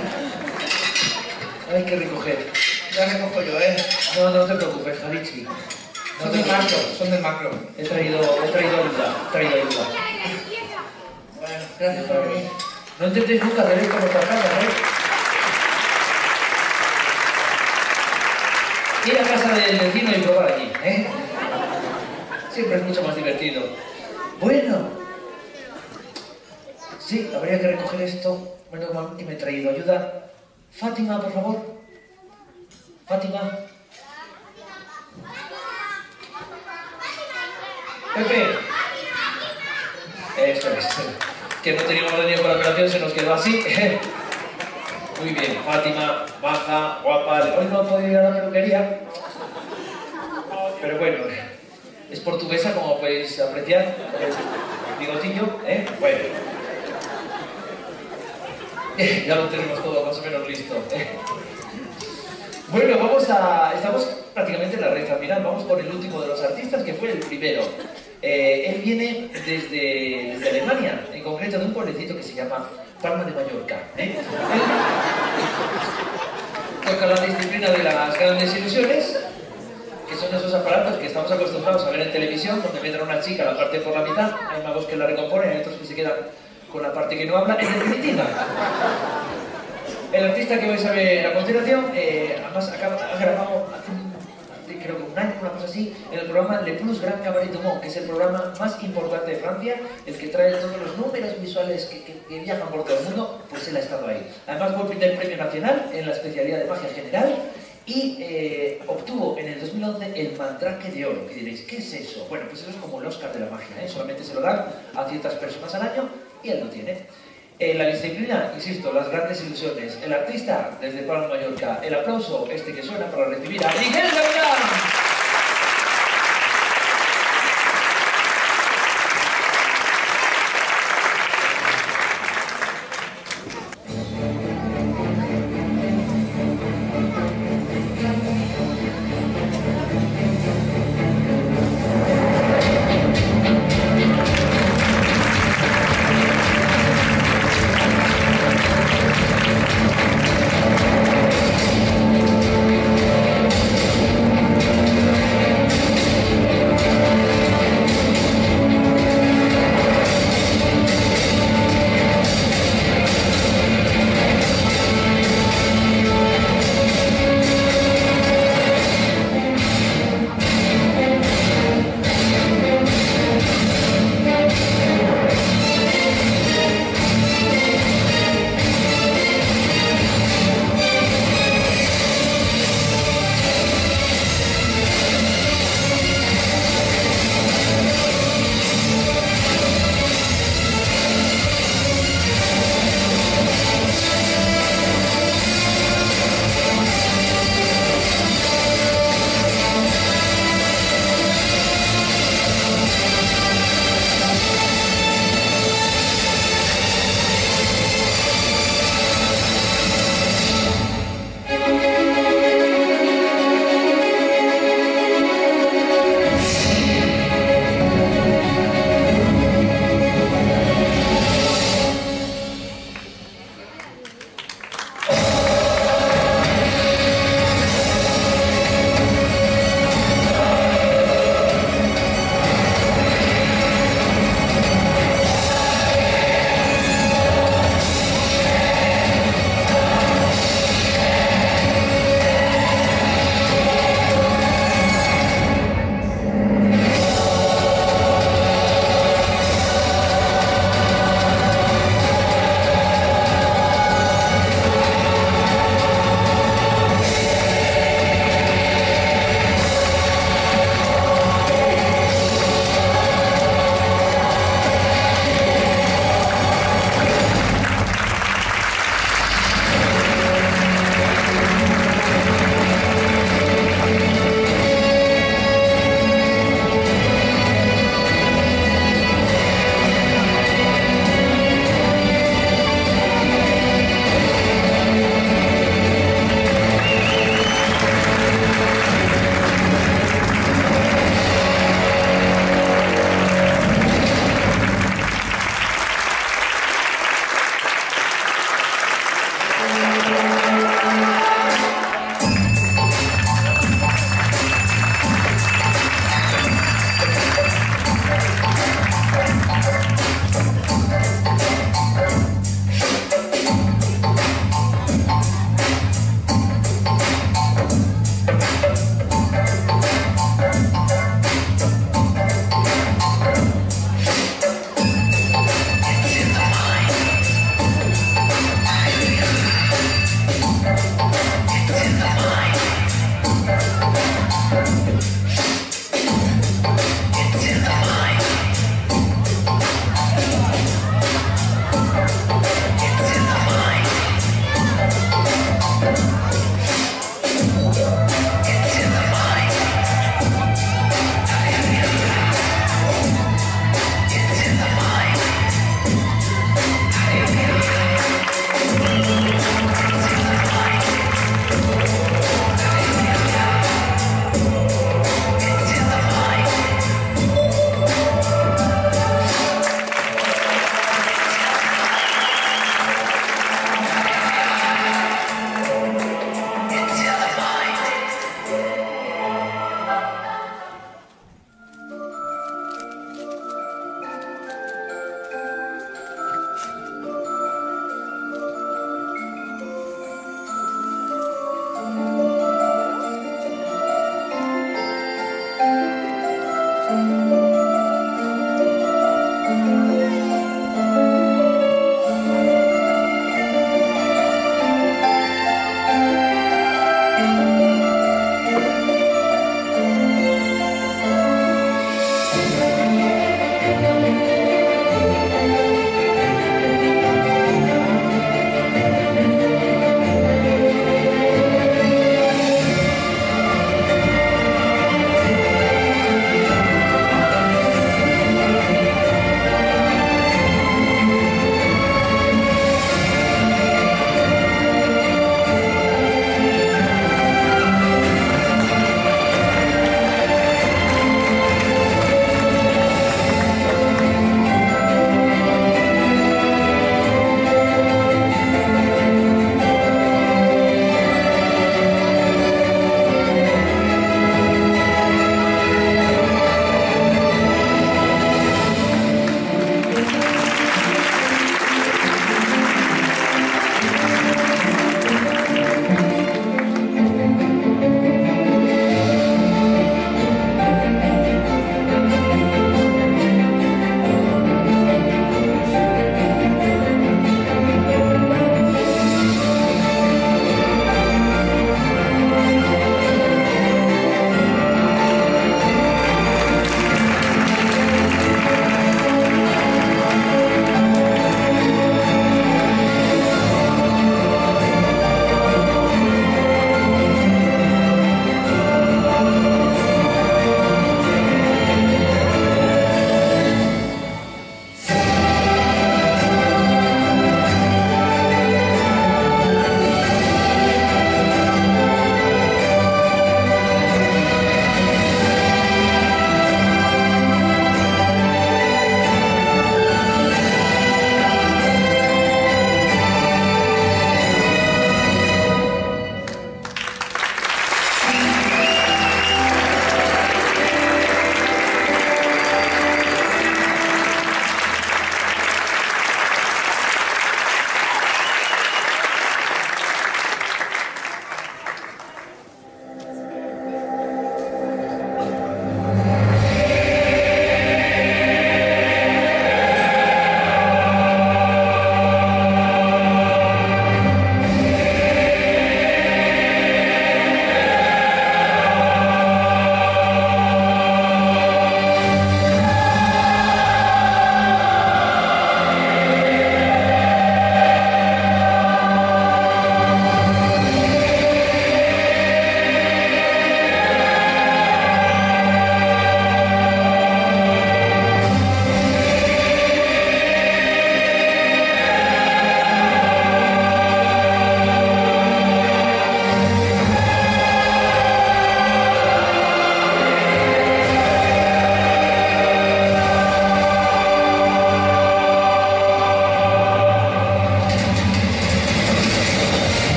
Hay que recoger. Ya recojo yo, ¿eh? No, no te preocupes, Javichi. Son del macro, son del macro. He traído ayuda. Bueno, gracias por venir. No intentéis nunca hacer esto en vuestra casa, ¿eh? Ir a casa del vecino y probar allí, ¿eh? Siempre es mucho más divertido. Bueno. Sí, habría que recoger esto. Menos mal que me he traído ayuda. Fátima, por favor. Fátima. Pepe. Eso es. Que no teníamos orden con la operación, se nos quedó así. Muy bien, Fátima, baja, guapa. Hoy no he podido ir a la peluquería. Pero bueno, es portuguesa, como podéis apreciar. Bigotillo, ¿eh? Bueno. Ya lo tenemos todo más o menos listo. Bueno, estamos prácticamente en la recta final. Vamos con el último de los artistas, que fue el primero. Él viene desde Alemania, en concreto de un pueblecito que se llama Palma de Mallorca. Él toca la disciplina de las grandes ilusiones, que son esos aparatos que estamos acostumbrados a ver en televisión, donde meten a una chica, la parte por la mitad, hay magos que la recomponen, hay otros que se quedan con la parte que no habla. En definitiva, el artista que vais a ver a continuación, además ha grabado hace creo que un año, una cosa así, en el programa Le Plus Grand Cabaret du Monde, que es el programa más importante de Francia, el que trae todos los números visuales que viajan por todo el mundo. Pues él ha estado ahí. Además fue el primer premio nacional en la especialidad de magia general y obtuvo en el 2011 el Mandrake de Oro. Que diréis, ¿qué es eso? Bueno, pues eso es como el Oscar de la magia, ¿eh? Solamente se lo dan a ciertas personas al año y él lo tiene. La disciplina, insisto, las grandes ilusiones. El artista desde Palma de Mallorca. El aplauso este que suena para recibir a Miguel Gavilán.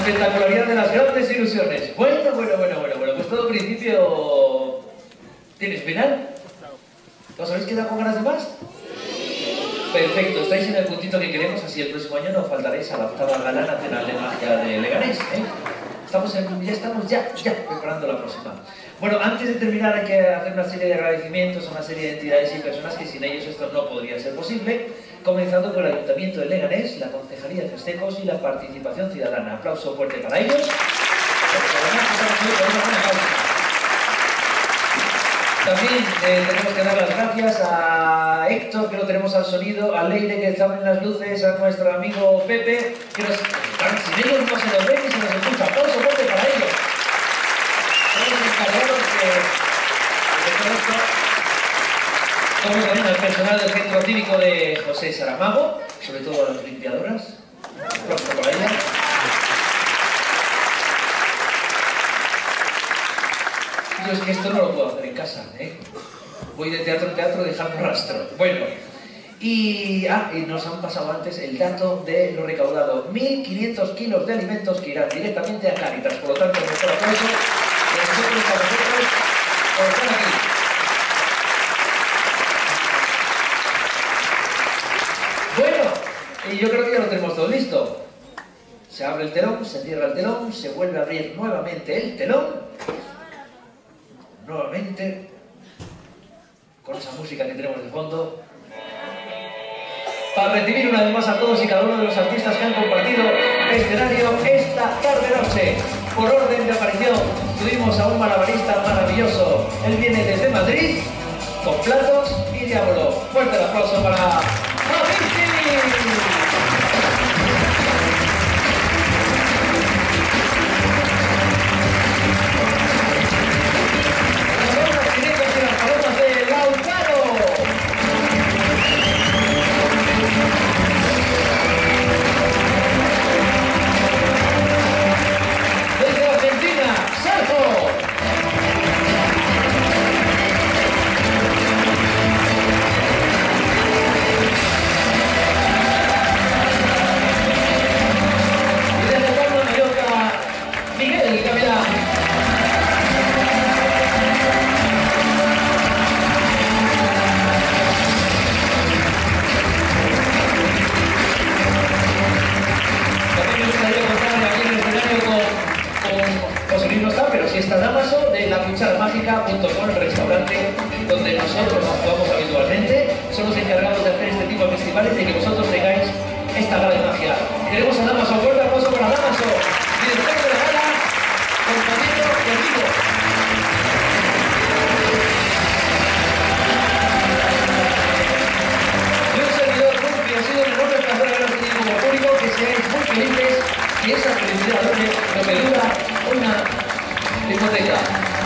espectacularidad de las grandes ilusiones. Bueno, pues todo principio tiene final. ¿Os habéis quedado con ganas de más? Perfecto, estáis en el puntito que queremos, así el próximo año no faltaréis a la 8ª Gala Nacional de Magia de Leganés, ¿eh? Ya estamos preparando la próxima. Bueno, antes de terminar hay que hacer una serie de agradecimientos a una serie de entidades y personas que sin ellos esto no podría ser posible, comenzando por el Ayuntamiento de Leganés, la Concejalía de Festejos y la Participación Ciudadana. Aplauso fuerte para ellos. También tenemos que dar las gracias a Héctor, que lo tenemos al sonido, a Leire, que está en las luces, a nuestro amigo Pepe, que nos... Sin ellos no se nos ve ni se nos escucha. Aplauso fuerte para ellos. Son los encargados de todo esto. Como también al personal del Centro Cívico de José Saramago, sobre todo a las limpiadoras. Aplauso para ellas. Yo es que esto no lo puedo hacer en casa, ¿eh? Voy de teatro en teatro dejando rastro. Bueno, y nos han pasado antes el dato de lo recaudado. 1.500 kilos de alimentos que irán directamente a Cáritas. Por lo tanto, nuestro aplauso de nosotros a vosotros por estar aquí. Bueno, y yo creo que ya lo tenemos todo listo. Se abre el telón, se cierra el telón, se vuelve a abrir nuevamente el telón. Nuevamente, con esa música que tenemos de fondo, para recibir una vez más a todos y cada uno de los artistas que han compartido escenario esta tarde-noche. Por orden de aparición, tuvimos a un malabarista maravilloso. Él viene desde Madrid, con platos y diablo. Fuerte el aplauso para Fabrici. Mágica.com, el restaurante donde nosotros actuamos habitualmente, son los encargados de hacer este tipo de festivales y de que vosotros tengáis esta gala de magia. Queremos a Damaso, fuerte aplauso para Damaso, director de la gala, compañero y amigo. Y un servidor Murphy, ha sido un enorme placer haberos tenido como público, que seáis muy felices y esa felicidad lo que dura una discoteca.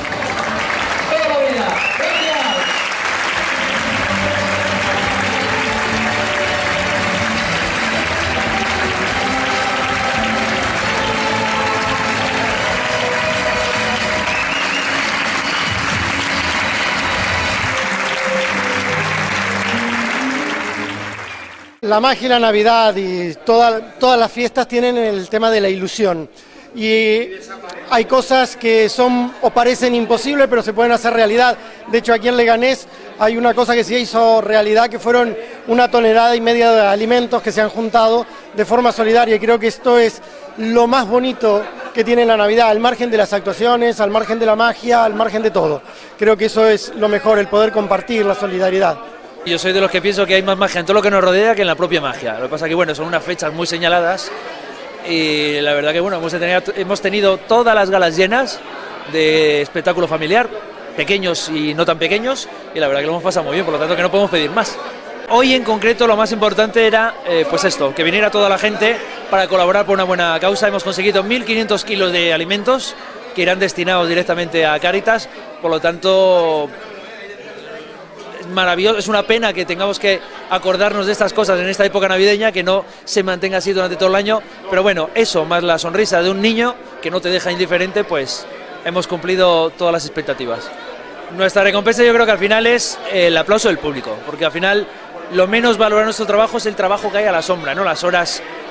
La magia y la Navidad y todas las fiestas tienen el tema de la ilusión. Y hay cosas que son o parecen imposibles, pero se pueden hacer realidad. De hecho, aquí en Leganés hay una cosa que se hizo realidad, que fueron 1,5 toneladas de alimentos que se han juntado de forma solidaria. Y creo que esto es lo más bonito que tiene la Navidad, al margen de las actuaciones, al margen de la magia, al margen de todo. Creo que eso es lo mejor, el poder compartir la solidaridad. Yo soy de los que pienso que hay más magia en todo lo que nos rodea que en la propia magia. Lo que pasa es que bueno, son unas fechas muy señaladas y la verdad que bueno, hemos tenido todas las galas llenas de espectáculo familiar, pequeños y no tan pequeños, y la verdad que lo hemos pasado muy bien, por lo tanto que no podemos pedir más. Hoy en concreto lo más importante era pues esto, que viniera toda la gente para colaborar por una buena causa. Hemos conseguido 1.500 kilos de alimentos que irán destinados directamente a Cáritas, por lo tanto maravilloso. Es una pena que tengamos que acordarnos de estas cosas en esta época navideña, que no se mantenga así durante todo el año, pero bueno, eso más la sonrisa de un niño que no te deja indiferente, pues hemos cumplido todas las expectativas. Nuestra recompensa yo creo que al final es el aplauso del público, porque al final lo menos valorado nuestro trabajo es el trabajo que hay a la sombra, ¿no? Las horas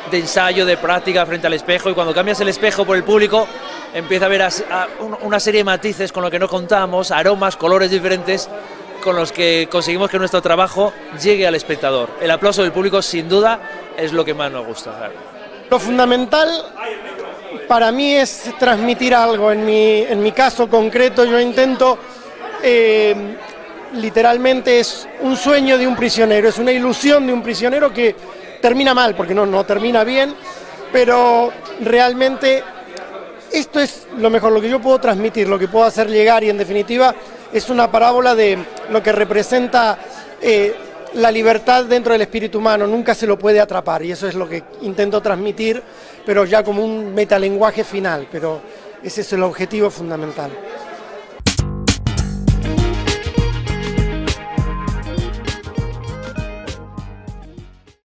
de ensayo, de práctica frente al espejo, y cuando cambias el espejo por el público empieza a haber una serie de matices con lo que no contamos, aromas, colores diferentes, con los que conseguimos que nuestro trabajo llegue al espectador. El aplauso del público, sin duda, es lo que más nos gusta. Claro. Lo fundamental para mí es transmitir algo. En mi caso concreto yo intento, literalmente es un sueño de un prisionero, es una ilusión de un prisionero que termina mal, porque no termina bien, pero realmente esto es lo mejor, lo que yo puedo transmitir, lo que puedo hacer llegar, y en definitiva es una parábola de lo que representa la libertad dentro del espíritu humano. Nunca se lo puede atrapar, y eso es lo que intento transmitir, pero ya como un metalenguaje final, pero ese es el objetivo fundamental.